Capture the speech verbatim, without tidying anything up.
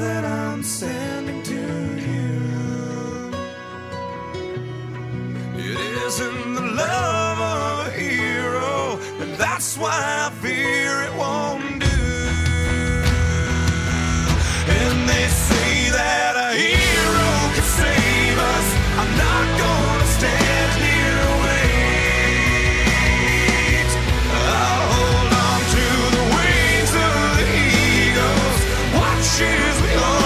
that I'm sending to you. It isn't the love of a hero, and that's why I fear it won't do. And they say that a hero can save us. I'm not gonna stand here and wait. I'll hold on to the wings of the eagles, watch as we all